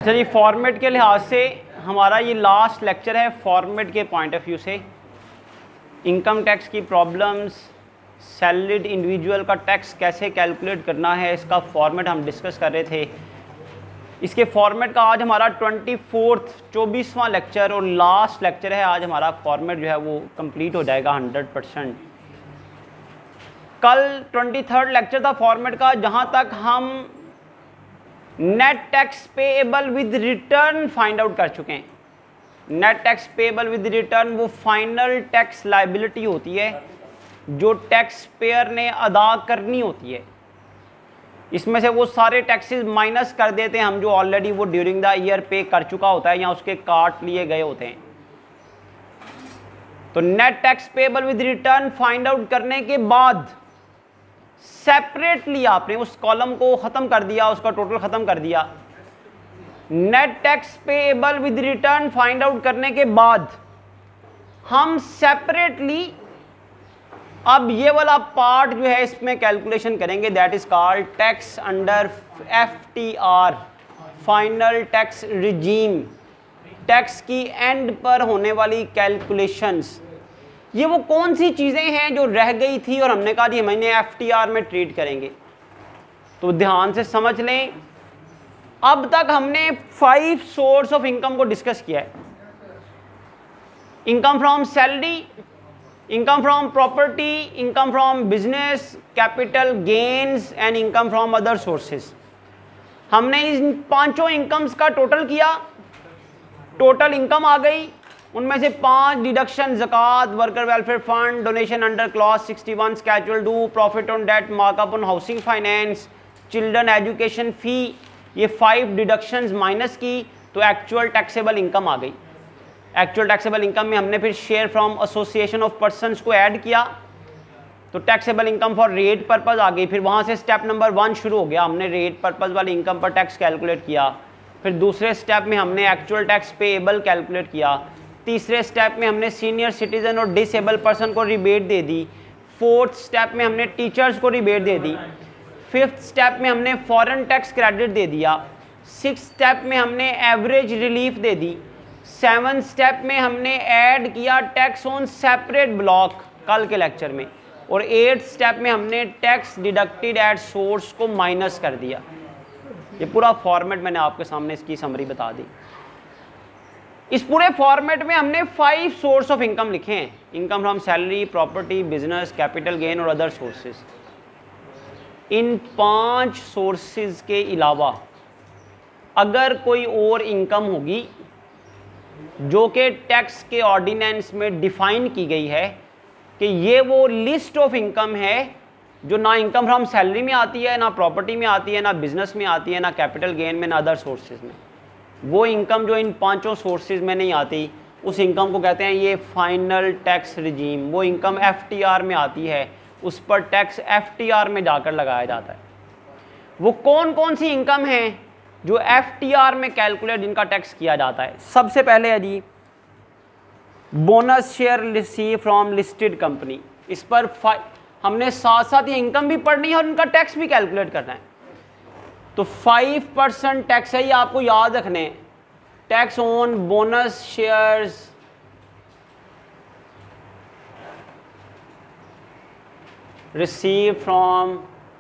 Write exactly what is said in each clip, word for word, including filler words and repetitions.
चलिए फॉर्मेट के लिहाज से हमारा ये लास्ट लेक्चर है फॉर्मेट के पॉइंट ऑफ व्यू से। इनकम टैक्स की प्रॉब्लम्स, सैलरीड इंडिविजुअल का टैक्स कैसे कैलकुलेट करना है, इसका फॉर्मेट हम डिस्कस कर रहे थे। इसके फॉर्मेट का आज हमारा ट्वेंटी फोर्थ चौबीसवां लेक्चर और लास्ट लेक्चर है। आज हमारा फॉर्मेट जो है वो कंप्लीट हो जाएगा हंड्रेड परसेंट। कल ट्वेंटी थर्ड लेक्चर था फॉर्मेट का, जहाँ तक हम net tax payable with return find out कर चुके हैं। Net tax payable with return वो फाइनल टैक्स लायबिलिटी होती है जो टैक्स पेयर ने अदा करनी होती है। इसमें से वो सारे टैक्सेस माइनस कर देते हैं हम जो ऑलरेडी वो ड्यूरिंग द ईयर पे कर चुका होता है या उसके काट लिए गए होते हैं। तो net tax payable with return find out करने के बाद सेपरेटली आपने उस कॉलम को खत्म कर दिया, उसका टोटल खत्म कर दिया। Net tax payable with return find out करने के बाद हम सेपरेटली अब ये वाला पार्ट जो है इसमें कैलकुलेशन करेंगे, that is called tax under F T R, final tax regime. Tax की एंड पर होने वाली कैलकुलेशंस, ये वो कौन सी चीज़ें हैं जो रह गई थी और हमने कहा जी हम इन्हें एफ टी आर में ट्रीट करेंगे। तो ध्यान से समझ लें, अब तक हमने फाइव सोर्स ऑफ इनकम को डिस्कस किया है। Income from salary, income from property, income from business, capital gains and income from other sources. हमने इन पांचों इनकम्स का टोटल किया, टोटल इनकम आ गई। उनमें से पांच डिडक्शन, ज़कात, worker welfare fund, donation under clause sixty one, schedule due, profit on debt, markup on housing finance, children education fee, ये फाइव डिडक्शंस माइनस की तो एक्चुअल टैक्सेबल इनकम आ गई। एक्चुअल टैक्सेबल इनकम में हमने फिर share from association of persons को add किया तो taxable income for rate purpose आ गई। फिर वहाँ से स्टेप नंबर वन शुरू हो गया, हमने रेट पर्पज़ वाली इनकम पर टैक्स कैलकुलेट किया। फिर दूसरे स्टेप में हमने एक्चुअल टैक्स पेएबल कैलकुलेट किया। तीसरे स्टेप में हमने सीनियर सिटीजन और डिसेबल पर्सन को रिबेट दे दी। फोर्थ स्टेप में हमने टीचर्स को रिबेट दे दी। फिफ्थ स्टेप में हमने फॉरेन टैक्स क्रेडिट दे दिया। सिक्स स्टेप में हमने एवरेज रिलीफ दे दी। सेवन स्टेप में हमने ऐड किया टैक्स ऑन सेपरेट ब्लॉक कल के लेक्चर में। और एट स्टेप में हमने टैक्स डिडक्टेड एट सोर्स को माइनस कर दिया। ये पूरा फॉर्मेट मैंने आपके सामने इसकी समरी बता दी। इस पूरे फॉर्मेट में हमने फाइव सोर्स ऑफ इनकम लिखे हैं, income from salary, property, business, capital gain और अदर सोर्सेज। इन पांच सोर्सेज के अलावा अगर कोई और इनकम होगी जो कि टैक्स के ऑर्डिनेंस में डिफाइन की गई है कि ये वो लिस्ट ऑफ इनकम है जो ना इनकम फ्रॉम सैलरी में आती है, ना प्रॉपर्टी में आती है, ना बिजनेस में आती है, ना कैपिटल गेन में, ना अदर सोर्सेज में, वो इनकम जो इन पांचों सोर्सेज में नहीं आती उस इनकम को कहते हैं ये फाइनल टैक्स रिजीम। वो इनकम एफ टी आर में आती है, उस पर टैक्स एफ टी आर में जाकर लगाया जाता है। वो कौन कौन सी इनकम है जो एफ टी आर में कैलकुलेट जिनका टैक्स किया जाता है? सबसे पहले है जी bonus share receive from listed company. इस पर हमने साथ साथ ये इनकम भी पढ़नी है और इनका टैक्स भी कैलकुलेट करना है। तो फाइव परसेंट टैक्स है, ये आपको याद रखने, tax on bonus shares receive from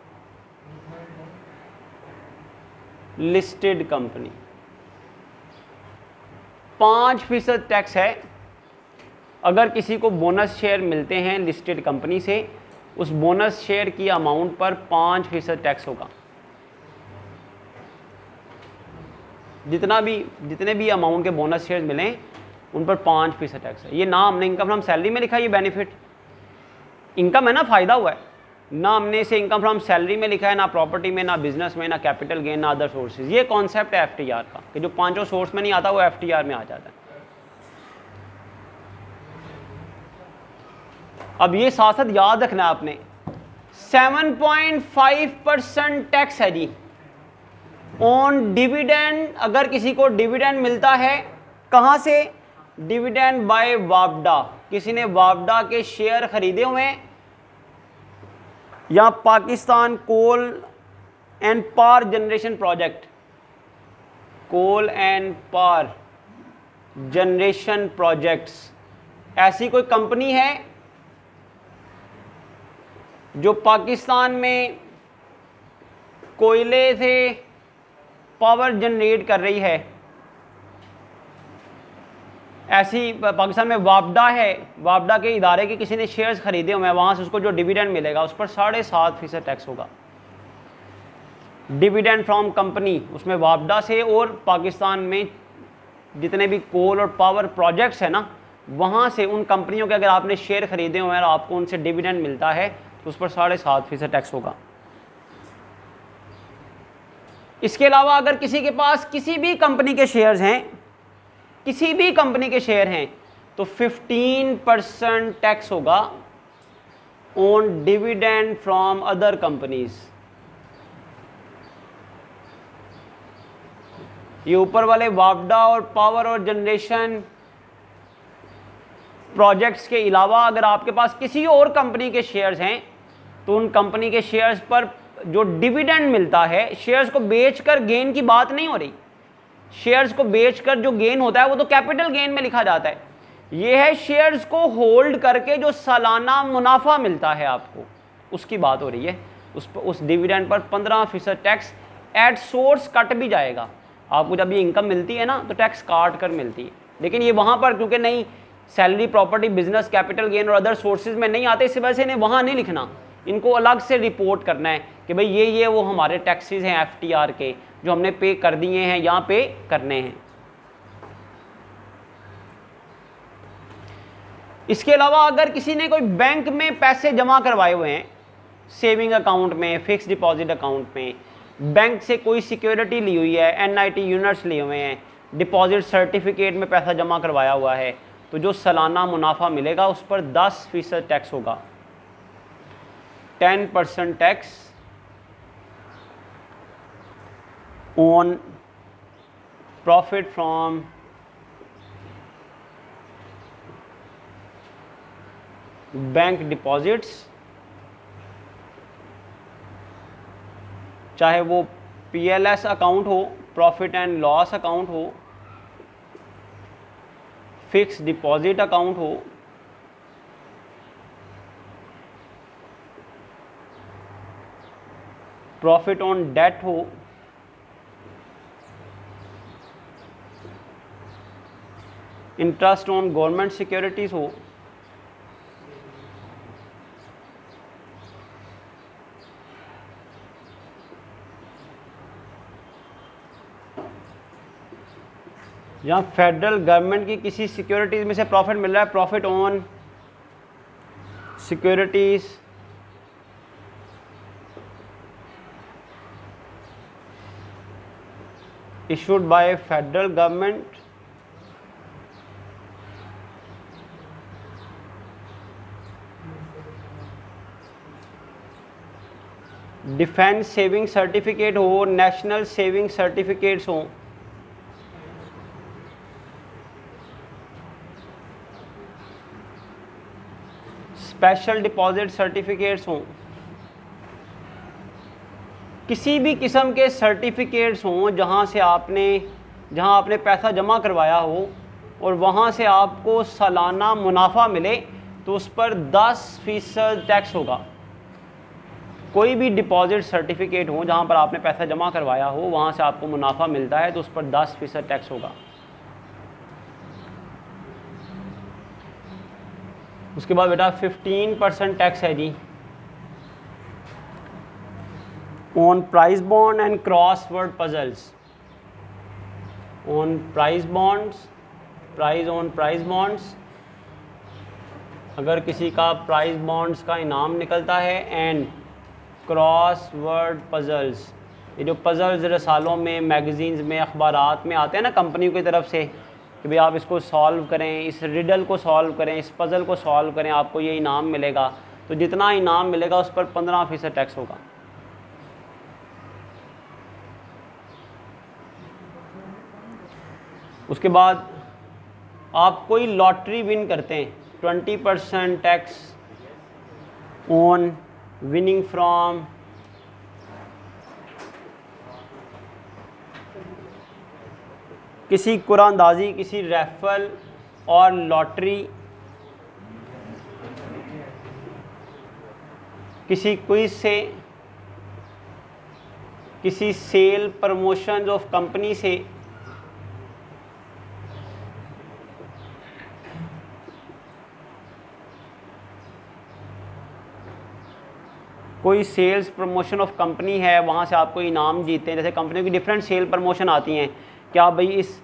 listed company. पाँच फीसद टैक्स है अगर किसी को बोनस शेयर मिलते हैं लिस्टेड कंपनी से, उस बोनस शेयर की अमाउंट पर पाँच फीसद टैक्स होगा। जितना भी जितने भी अमाउंट के बोनस शेयर मिलें उन पर पाँच फीसद टैक्स है। ये ना हमने इनकम फ्रॉम सैलरी में लिखा है, ये बेनिफिट इनकम है ना, फ़ायदा हुआ है ना। हमने इसे इनकम फ्रॉम सैलरी में लिखा है, ना प्रॉपर्टी में, ना बिजनेस में, ना कैपिटल गेन, ना अदर सोर्सेज। ये कॉन्सेप्ट है एफ टी आर का कि जो पांचों सोर्स में नहीं आता वो एफ टी आर में आ जाता है। अब ये साथ साथ याद रखना है आपने, seven point five percent tax है जी ऑन डिविडेंड। अगर किसी को डिविडेंड मिलता है, कहाँ से? डिविडेंड बाय वापडा। किसी ने वापडा के शेयर खरीदे हुए हैं या Pakistan coal and power generation project, coal and power generation projects, ऐसी कोई कंपनी है जो पाकिस्तान में कोयले से पावर जनरेट कर रही है? ऐसी पाकिस्तान में वापडा है, वापडा के इदारे के किसी ने शेयर्स खरीदे हुए हैं, वहाँ से उसको जो डिविडेंड मिलेगा उस पर साढ़े सात फीसद टैक्स होगा। डिविडेंड फ्रॉम कंपनी, उसमें वापडा से और पाकिस्तान में जितने भी कोल और पावर प्रोजेक्ट्स हैं ना, वहाँ से उन कंपनियों के अगर आपने शेयर खरीदे हुए हैं और आपको उनसे डिविडेंड मिलता है तो उस पर साढ़े सात फीसद टैक्स होगा। इसके अलावा अगर किसी के पास किसी भी कंपनी के शेयर्स हैं, किसी भी कंपनी के शेयर हैं, तो फिफ्टीन परसेंट टैक्स होगा on dividend from other companies. ये ऊपर वाले वापडा और पावर और जनरेशन प्रोजेक्ट्स के अलावा अगर आपके पास किसी और कंपनी के शेयर्स हैं तो उन कंपनी के शेयर्स पर जो डिविडेंड मिलता है, शेयर्स को बेचकर गेन की बात नहीं हो रही, शेयर्स को बेचकर जो गेन होता है वो तो कैपिटल गेन में लिखा जाता है। ये है शेयर्स को होल्ड करके जो सालाना मुनाफा मिलता है आपको, उसकी बात हो रही है। उस पर उस डिविडेंड पर पंद्रह फीसद टैक्स एट सोर्स कट भी जाएगा। आपको जब ये इनकम मिलती है ना तो टैक्स काट कर मिलती है, लेकिन ये वहाँ पर क्योंकि नहीं salary, property, business, capital gain और अदर सोर्सेज में नहीं आते, इस वजह से इन्हें वहाँ नहीं लिखना, इनको अलग से रिपोर्ट करना है कि भाई ये ये वो हमारे टैक्सेस हैं एफ टी आर के जो हमने पे कर दिए हैं, यहाँ पे करने हैं। इसके अलावा अगर किसी ने कोई बैंक में पैसे जमा करवाए हुए हैं, सेविंग अकाउंट में, फिक्स डिपॉजिट अकाउंट में, बैंक से कोई सिक्योरिटी ली हुई है, एन आई टी यूनिट्स लिए हुए हैं, डिपॉजिट सर्टिफिकेट में पैसा जमा करवाया हुआ है, तो जो सालाना मुनाफा मिलेगा उस पर दस फीसद टैक्स होगा। Ten percent tax on profit from bank deposits, चाहे वो पी एल एस अकाउंट हो, प्रॉफिट एंड लॉस अकाउंट हो, फिक्स डिपॉजिट अकाउंट हो, प्रॉफिट ऑन डेट हो, इंटरेस्ट ऑन गवर्नमेंट सिक्योरिटीज हो, या फेडरल गवर्नमेंट की किसी सिक्योरिटीज में से प्रॉफिट मिल रहा है, profit on securities issued by federal government defence saving certificate हो, नेशनल सेविंग सर्टिफिकेट्स हो, स्पेशल डिपॉजिट सर्टिफिकेट्स हों, किसी भी किस्म के सर्टिफिकेट्स हों जहाँ से आपने जहाँ आपने पैसा जमा करवाया हो और वहाँ से आपको सालाना मुनाफा मिले तो उस पर दस फीसद टैक्स होगा। कोई भी डिपॉजिट सर्टिफिकेट हो जहाँ पर आपने पैसा जमा करवाया हो, वहाँ से आपको मुनाफा मिलता है तो उस पर दस फीसद टैक्स होगा। उसके बाद बेटा फिफ्टीन परसेंट टैक्स है जी on price bond and crossword puzzles. On price bonds, price on price bonds, अगर किसी का प्राइस बॉन्ड्स का इनाम निकलता है, एंड क्रॉस वर्ड पजल्स, ये जो पजल्स रसालों में, मैगजीन्स में, अखबारात में आते हैं ना कंपनी की तरफ से कि भाई आप इसको सॉल्व करें, इस रिडल को सॉल्व करें, इस पज़ल को सॉल्व करें, आपको ये इनाम मिलेगा, तो जितना इनाम मिलेगा उस पर पंद्रह फीसद टैक्स होगा। उसके बाद आप कोई लॉटरी विन करते हैं, twenty percent tax on winning from किसी कुरानंदाजी, किसी रैफल और लॉटरी, किसी क्विज से, किसी सेल प्रमोशन ऑफ कंपनी से, कोई सेल्स प्रमोशन ऑफ कंपनी है, वहाँ से आप कोई इनाम जीतते हैं। जैसे कंपनियों की डिफरेंट सेल प्रमोशन आती हैं कि आप भाई इस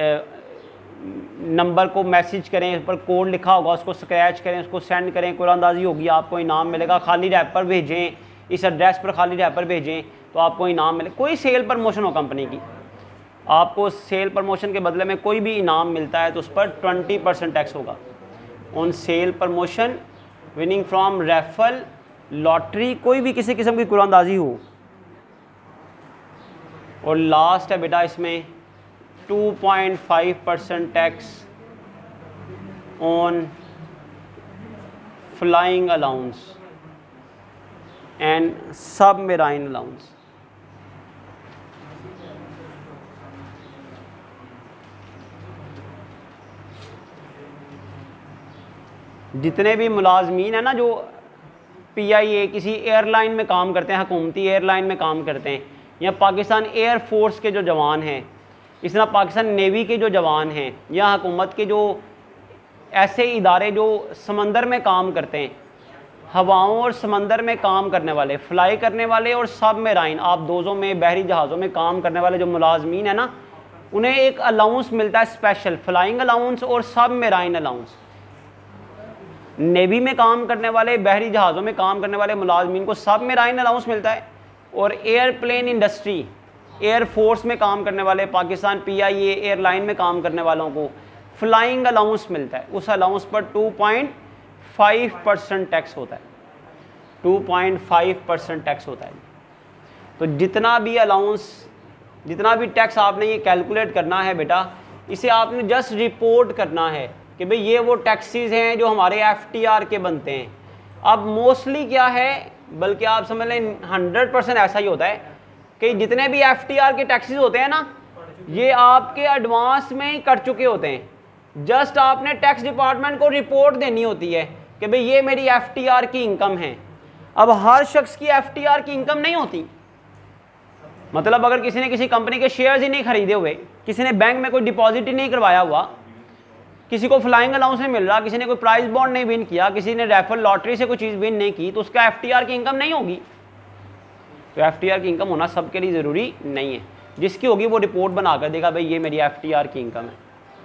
नंबर को मैसेज करें, उस पर कोड लिखा होगा, उसको स्क्रैच करें, उसको सेंड करें, कुरानंदाजी होगी, आपको इनाम मिलेगा। खाली रैपर भेजें, इस एड्रेस पर खाली रैपर भेजें तो आपको इनाम मिले। कोई सेल प्रमोशन हो कंपनी की, आपको सेल प्रमोशन के बदले में कोई भी इनाम मिलता है तो उस पर ट्वेंटी परसेंट टैक्स होगा on sale promotion, winning from raffle, lottery, कोई भी किसी किस्म की कुरानंदाजी हो। और लास्ट है बेटा इसमें two point five percent tax on flying allowance and submarine allowance. जितने भी मुलाजमीन है ना जो पी आई ए किसी एयरलाइन में काम करते हैं, हुकूमती एयरलाइन में काम करते हैं, या पाकिस्तान एयर फोर्स के जो जवान हैं, इस तरह पाकिस्तान नेवी के जो जवान हैं, या हुकूमत के जो ऐसे इदारे जो समंदर में काम करते हैं, हवाओं और समंदर में काम करने वाले, फ्लाई करने वाले और सबमरीन आबदोज़ों में, बहरी जहाज़ों में काम करने वाले जो मुलाजमीन है ना, उन्हें एक अलाउंस मिलता है स्पेशल, फ्लाइंग अलाउंस और सबमरीन अलाउंस। नेवी में काम करने वाले, बहरी जहाज़ों में काम करने वाले मुलाजमीन को सबमरीन अलाउंस मिलता है, और एयरप्लेन इंडस्ट्री, एयर फोर्स में काम करने वाले, Pakistan P I A airline में काम करने वालों को फ्लाइंग अलाउंस मिलता है। उस अलाउंस पर two point five percent tax होता है, two point five percent tax होता है। तो जितना भी अलाउंस, जितना भी टैक्स आपने ये कैलकुलेट करना है बेटा, इसे आपने जस्ट रिपोर्ट करना है कि भाई ये वो टैक्सेस हैं जो हमारे एफ टी आर के बनते हैं। अब मोस्टली क्या है, बल्कि आप समझ लें हंड्रेड परसेंट ऐसा ही होता है कि जितने भी एफ टी आर के टैक्सेस होते हैं ना, ये आपके एडवांस में ही कट चुके होते हैं। जस्ट आपने टैक्स डिपार्टमेंट को रिपोर्ट देनी होती है कि भाई ये मेरी एफ टी आर की इनकम है। अब हर शख्स की एफ टी आर की इनकम नहीं होती। मतलब अगर किसी ने किसी कंपनी के शेयर्स ही नहीं खरीदे हुए, किसी ने बैंक में कोई डिपॉजिट ही नहीं करवाया हुआ, किसी को फ्लाइंग अलाउंस नहीं मिल रहा, किसी ने कोई प्राइज बॉन्ड नहीं विन किया, किसी ने रैफल लॉटरी से कोई चीज़ विन नहीं की, तो उसका एफ टी आर की इनकम नहीं होगी। तो एफ टी आर की इनकम होना सबके लिए ज़रूरी नहीं है। जिसकी होगी वो रिपोर्ट बना कर देगा भाई ये मेरी एफ टी आर की इनकम है।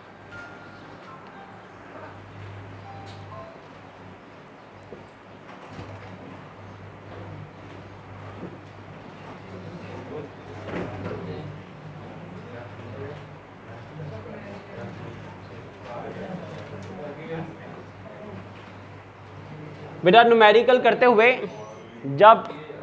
बेटा न्यूमेरिकल करते हुए जब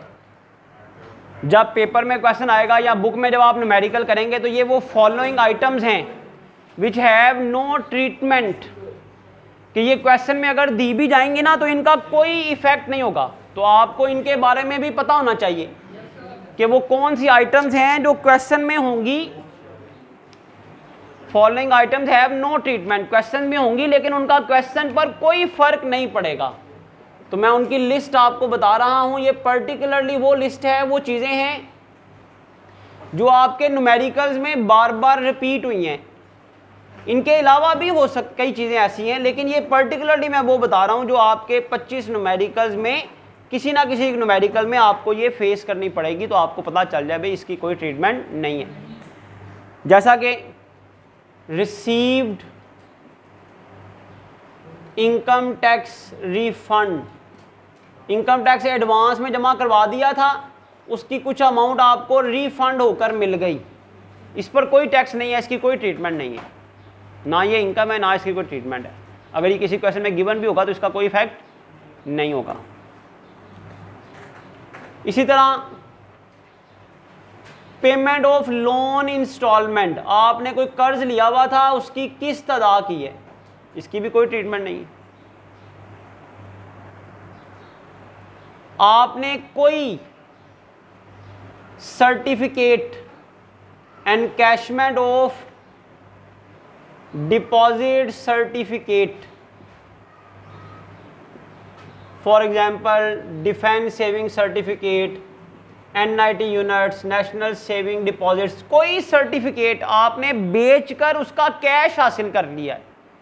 जब पेपर में क्वेश्चन आएगा या बुक में जब आप न्यूमेरिकल करेंगे तो ये वो फॉलोइंग आइटम्स हैं विच हैव नो ट्रीटमेंट, कि ये क्वेश्चन में अगर दी भी जाएंगे ना तो इनका कोई इफेक्ट नहीं होगा। तो आपको इनके बारे में भी पता होना चाहिए कि वो कौन सी आइटम्स हैं जो क्वेश्चन में होंगी। Following items have no treatment, question में होंगी लेकिन उनका क्वेश्चन पर कोई फर्क नहीं पड़ेगा। तो मैं उनकी लिस्ट आपको बता रहा हूं। ये पर्टिकुलरली वो लिस्ट है, वो चीज़ें हैं जो आपके न्यूमेरिकल्स में बार बार रिपीट हुई हैं। इनके अलावा भी हो सक कई चीज़ें ऐसी हैं, लेकिन ये पर्टिकुलरली मैं वो बता रहा हूं जो आपके पच्चीस न्यूमेरिकल्स में किसी ना किसी न्यूमेरिकल में आपको ये फेस करनी पड़ेगी। तो आपको पता चल जाए भाई इसकी कोई ट्रीटमेंट नहीं है। जैसा कि received income tax refund, income tax advance में जमा करवा दिया था, उसकी कुछ अमाउंट आपको रिफंड होकर मिल गई, इस पर कोई टैक्स नहीं है, इसकी कोई ट्रीटमेंट नहीं है, ना ये इनकम है ना इसकी कोई ट्रीटमेंट है। अगर ये किसी क्वेश्चन में गिवन भी होगा तो इसका कोई इफेक्ट नहीं होगा। इसी तरह पेमेंट ऑफ लोन इंस्टॉलमेंट, आपने कोई कर्ज लिया हुआ था, उसकी किस्त अदा की है, इसकी भी कोई ट्रीटमेंट नहीं है। आपने कोई certificate encashment of deposit certificate, for example defence saving certificate, N I T units, national saving deposits, कोई सर्टिफिकेट आपने बेचकर उसका कैश हासिल कर लिया है।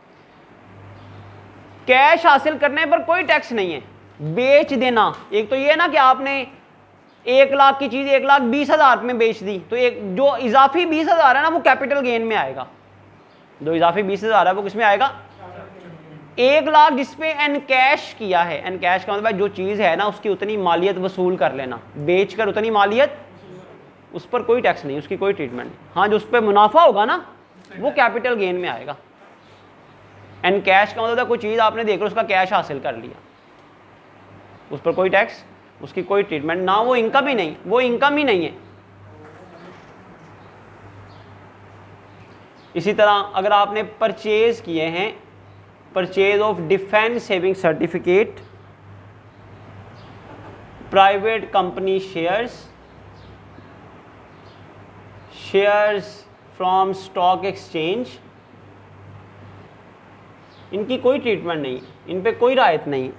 कैश हासिल करने पर कोई टैक्स नहीं है। बेच देना, एक तो ये ना कि आपने एक लाख की चीज एक लाख बीस हजार में बेच दी, तो एक जो इजाफी बीस हजार है ना वो कैपिटल गेन में आएगा। जो इजाफी बीस हजार है वो किस में आएगा? एक लाख जिसपे एनकैश किया है, एनकैश का मतलब जो चीज़ है ना उसकी उतनी मालियत वसूल कर लेना, बेचकर उतनी मालियत, उस पर कोई टैक्स नहीं, उसकी कोई ट्रीटमेंट नहीं। हाँ, जो उस पर मुनाफा होगा ना वो कैपिटल गेन में आएगा। एनकैश का मतलब कोई चीज़ आपने देकर उसका कैश हासिल कर लिया, उस पर कोई टैक्स, उसकी कोई ट्रीटमेंट ना, वो इनकम ही नहीं, वो इनकम ही नहीं है। इसी तरह अगर आपने परचेज किए हैं, purchase of defence saving certificate, private company shares, shares from stock exchange, इनकी कोई ट्रीटमेंट नहीं, इन पे कोई रायत नहीं।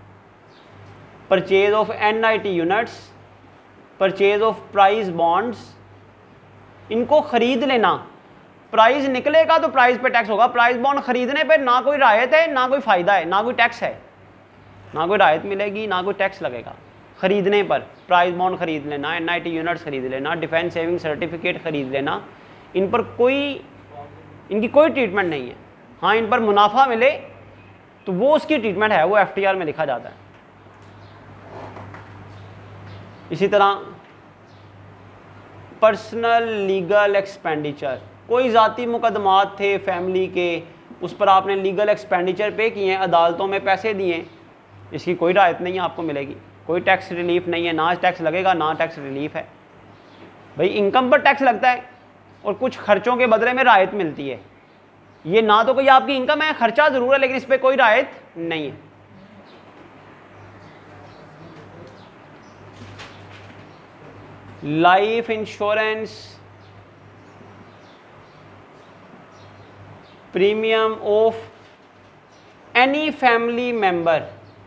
Purchase of N I T units, purchase of prize bonds, इनको खरीद लेना, प्राइस निकलेगा तो प्राइस पे टैक्स होगा। प्राइस बॉन्ड खरीदने पे ना कोई रायत है ना कोई फ़ायदा है, ना कोई टैक्स है, ना कोई रायत मिलेगी ना कोई टैक्स लगेगा। खरीदने पर प्राइस बॉन्ड खरीद लेना, एन आई टी यूनिट्स खरीद लेना, डिफेंस सेविंग सर्टिफिकेट खरीद लेना, इन पर कोई, इनकी कोई ट्रीटमेंट नहीं है। हाँ, इन पर मुनाफा मिले तो वो उसकी ट्रीटमेंट है, वो एफ टी आर में लिखा जाता है। इसी तरह पर्सनल लीगल एक्सपेंडिचर, कोई ज़ाती मुकदमात थे फैमिली के, उस पर आपने लीगल एक्सपेंडिचर पे किए हैं, अदालतों में पैसे दिए, इसकी कोई रायत नहीं है, आपको मिलेगी। कोई टैक्स रिलीफ नहीं है, ना टैक्स लगेगा ना टैक्स रिलीफ है। भाई इनकम पर टैक्स लगता है और कुछ खर्चों के बदले में रायत मिलती है। ये ना तो कोई आपकी इनकम है, खर्चा ज़रूर है, लेकिन इस पर कोई रायत नहीं है। Life insurance premium of any family member,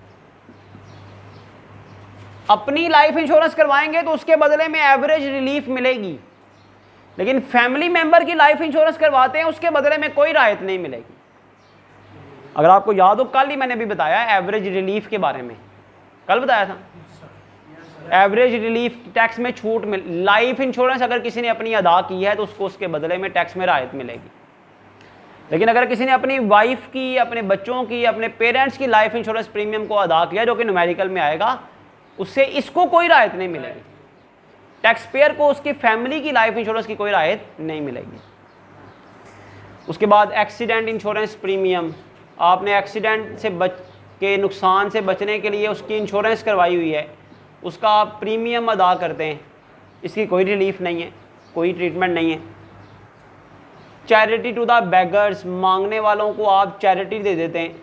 अपनी लाइफ इंश्योरेंस करवाएंगे तो उसके बदले में एवरेज रिलीफ मिलेगी, लेकिन फैमिली मेंबर की लाइफ इंश्योरेंस करवाते हैं उसके बदले में कोई रायत नहीं मिलेगी। अगर आपको याद हो, कल ही मैंने भी बताया एवरेज रिलीफ के बारे में, कल बताया था। एवरेज रिलीफ टैक्स में छूट मिल, लाइफ इंश्योरेंस अगर किसी ने अपनी अदा की है तो उसको उसके बदले में टैक्स में रायत मिलेगी, लेकिन अगर किसी ने अपनी वाइफ की, अपने बच्चों की, अपने पेरेंट्स की लाइफ इंश्योरेंस प्रीमियम को अदा किया जो कि न्यूमेरिकल में आएगा, उससे इसको कोई रायत नहीं मिलेगी। टैक्स पेयर को उसकी फैमिली की लाइफ इंश्योरेंस की कोई रायत नहीं मिलेगी। उसके बाद एक्सीडेंट इंश्योरेंस प्रीमियम, आपने एक्सीडेंट से बच के नुकसान से बचने के लिए उसकी इंश्योरेंस करवाई हुई है, उसका आप प्रीमियम अदा करते हैं, इसकी कोई रिलीफ नहीं है, कोई ट्रीटमेंट नहीं है। चैरिटी टू द बेगर्स, मांगने वालों को आप चैरिटी दे देते हैं।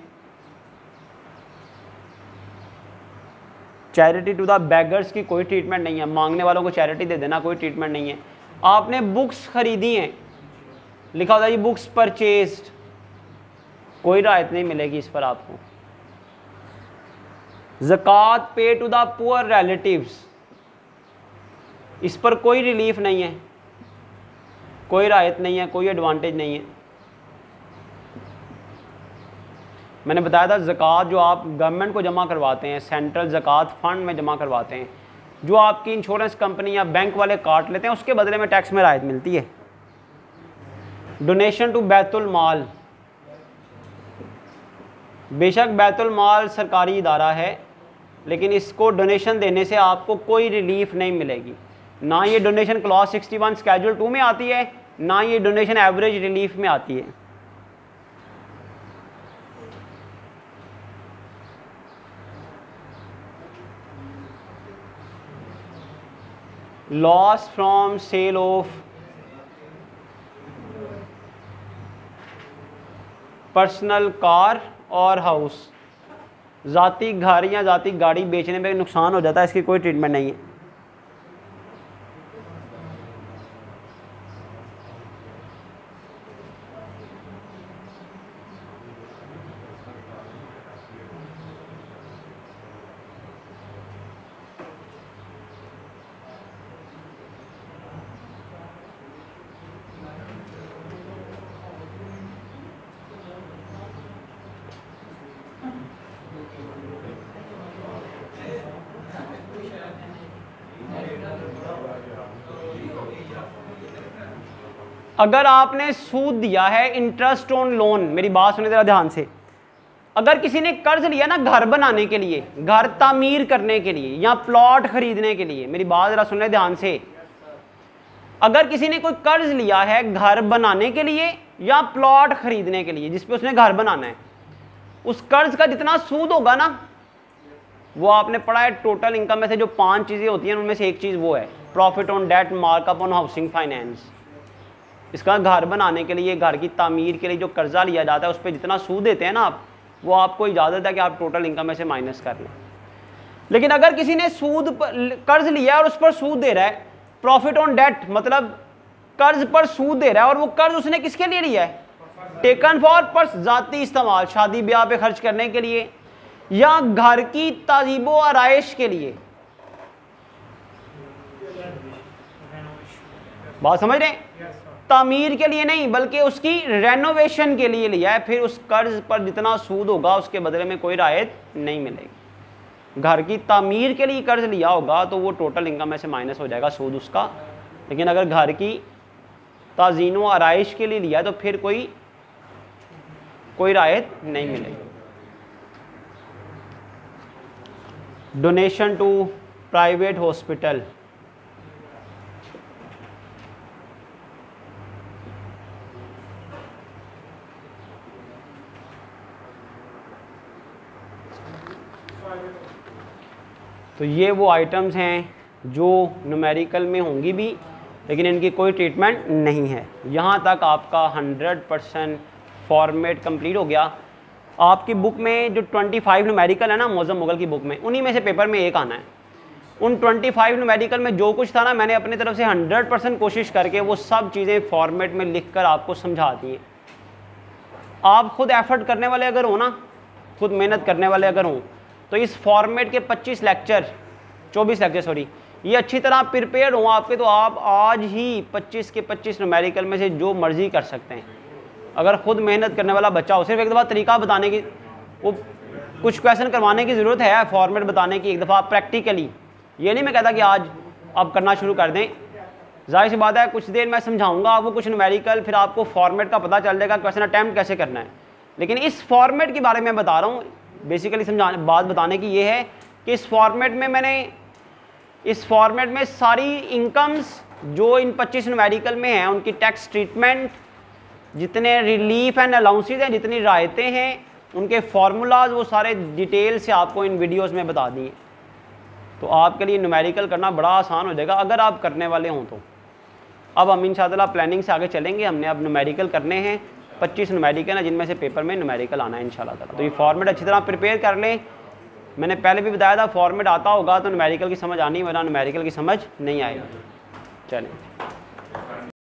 चैरिटी टू द बेगर्स की कोई ट्रीटमेंट नहीं है, मांगने वालों को चैरिटी दे देना कोई ट्रीटमेंट नहीं है। आपने बुक्स खरीदी हैं, लिखा होता है ये बुक्स परचेज्ड, कोई रायत नहीं मिलेगी इस पर आपको। ज़कात पे टू द पुअर रिलेटिव्स, इस पर कोई रिलीफ नहीं है, कोई रायत नहीं है, कोई एडवांटेज नहीं है। मैंने बताया था ज़कात जो आप गवर्नमेंट को जमा करवाते हैं, सेंट्रल ज़कात फंड में जमा करवाते हैं, जो आपकी इंश्योरेंस कंपनी या बैंक वाले काट लेते हैं, उसके बदले में टैक्स में रायत मिलती है। डोनेशन टू बैतुल माल, बेशक बैतुल माल सरकारी इदारा है, लेकिन इसको डोनेशन देने से आपको कोई रिलीफ नहीं मिलेगी। ना ये donation clause sixty one schedule two में आती है, ना ये डोनेशन एवरेज रिलीफ में आती है। Loss from sale of personal car और हाउस, ज़ाती घर या ज़ाती गाड़ी बेचने में नुकसान हो जाता है, इसकी कोई ट्रीटमेंट नहीं है। अगर आपने सूद दिया है इंटरेस्ट ऑन लोन, मेरी बात सुने जरा ध्यान से, अगर किसी ने कर्ज लिया ना घर बनाने के लिए, घर तामीर करने के लिए या प्लॉट खरीदने के लिए, मेरी बात जरा सुन ले ध्यान से, अगर किसी ने कोई कर्ज लिया है घर बनाने के लिए या प्लॉट खरीदने के लिए जिसपे उसने घर बनाना है, उस कर्ज का जितना सूद होगा ना, वो आपने पढ़ा है टोटल इनकम में से जो पांच चीजें होती हैं उनमें से एक चीज वो है profit on debt markup on housing finance. इसका घर बनाने के लिए, घर की तामीर के लिए जो कर्जा लिया जाता है उस पर जितना सूद देते हैं ना आप, वो आपको इजाज़त है कि आप टोटल इनकम में से माइनस कर लें। लेकिन अगर किसी ने सूद पर कर्ज लिया और उस पर सूद दे रहा है, प्रॉफिट ऑन डेट मतलब कर्ज पर सूद दे रहा है, और वो कर्ज उसने किसके लिए लिया है, टेकन फॉर पर्स जाती इस्तेमाल, शादी ब्याह पे खर्च करने के लिए या घर की ताजीबो आराइश के लिए, बात समझ रहे हैं, तामीर के लिए नहीं बल्कि उसकी रेनोवेशन के लिए लिया है, फिर उस कर्ज पर जितना सूद होगा उसके बदले में कोई रायत नहीं मिलेगी। घर की तामीर के लिए कर्ज लिया होगा तो वो टोटल इनकम में से माइनस हो जाएगा सूद उसका, लेकिन अगर घर की ताज़ीनो आराइश के लिए लिया तो फिर कोई कोई रायत नहीं मिलेगी। डोनेशन टू प्राइवेट हॉस्पिटल, तो ये वो आइटम्स हैं जो न्यूमेरिकल में होंगी भी लेकिन इनकी कोई ट्रीटमेंट नहीं है। यहाँ तक आपका हंड्रेड परसेंट फॉर्मेट कंप्लीट हो गया। आपकी बुक में जो पच्चीस न्यूमेरिकल है ना मौज़म मुगल की बुक में, उन्हीं में से पेपर में एक आना है। उन पच्चीस न्यूमेरिकल में जो कुछ था ना मैंने अपनी तरफ से हंड्रेड परसेंट कोशिश करके वो सब चीज़ें फॉर्मेट में लिख कर आपको समझा दी हैं। आप खुद एफर्ट करने वाले अगर हो ना, खुद मेहनत करने वाले अगर हों, तो इस फॉर्मेट के पच्चीस लेक्चर चौबीस लेक्चर सॉरी ये अच्छी तरह प्रिपेयर हो आपके, तो आप आज ही पच्चीस के पच्चीस न्यूमेरिकल में से जो मर्जी कर सकते हैं। अगर खुद मेहनत करने वाला बच्चा हो, सिर्फ एक दफ़ा तरीका बताने की, वो कुछ क्वेश्चन करवाने की ज़रूरत है, फॉर्मेट बताने की एक दफ़ा प्रैक्टिकली। ये नहीं मैं कहता कि आज आप करना शुरू कर दें, जाहिर सी बात है कुछ देर मैं समझाऊंगा आपको कुछ न्यूमेरिकल, फिर आपको फॉर्मेट का पता चल जाएगा क्वेश्चन अटैम्प्ट कैसे करना है। लेकिन इस फॉर्मेट के बारे में बता रहा हूँ, बेसिकली समझाने बात बताने की ये है कि इस फॉर्मेट में मैंने इस फॉर्मेट में सारी इनकम्स जो इन पच्चीस न्यूमेरिकल में हैं उनकी टैक्स ट्रीटमेंट, जितने रिलीफ एंड अलाउंसेस हैं, जितनी रायतें हैं, उनके फार्मूलाज, वो सारे डिटेल से आपको इन वीडियोस में बता दिए। तो आपके लिए न्यूमेरिकल करना बड़ा आसान हो जाएगा अगर आप करने वाले हों तो। अब हम इंशाअल्लाह प्लानिंग से आगे चलेंगे। हमने अब न्यूमेरिकल करने हैं, पच्चीस न्यूमेरिकल है जिनमें से पेपर में न्यूमेरिकल आना है इंशाल्लाह ताला। तो ये फॉर्मेट अच्छी तरह प्रिपेयर कर लें। मैंने पहले भी बताया था फॉर्मेट आता होगा तो न्यूमेरिकल की समझ आनी, वरना न्यूमेरिकल की समझ नहीं आएगी। चलें।